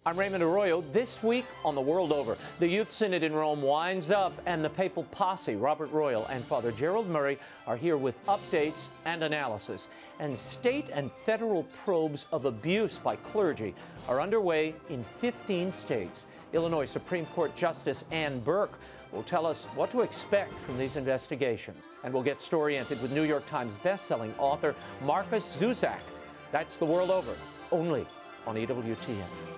I'm Raymond Arroyo. This week on the world over, the Youth Synod in Rome winds up, and the papal posse, Robert Royal and Father Gerald Murray, are here with updates and analysis. And state and federal probes of abuse by clergy are underway in 15 states. Illinois Supreme Court Justice Ann Burke will tell us what to expect from these investigations. And we'll get story-oriented with New York Times best-selling author Markus Zusak. That's the world over, only on EWTN.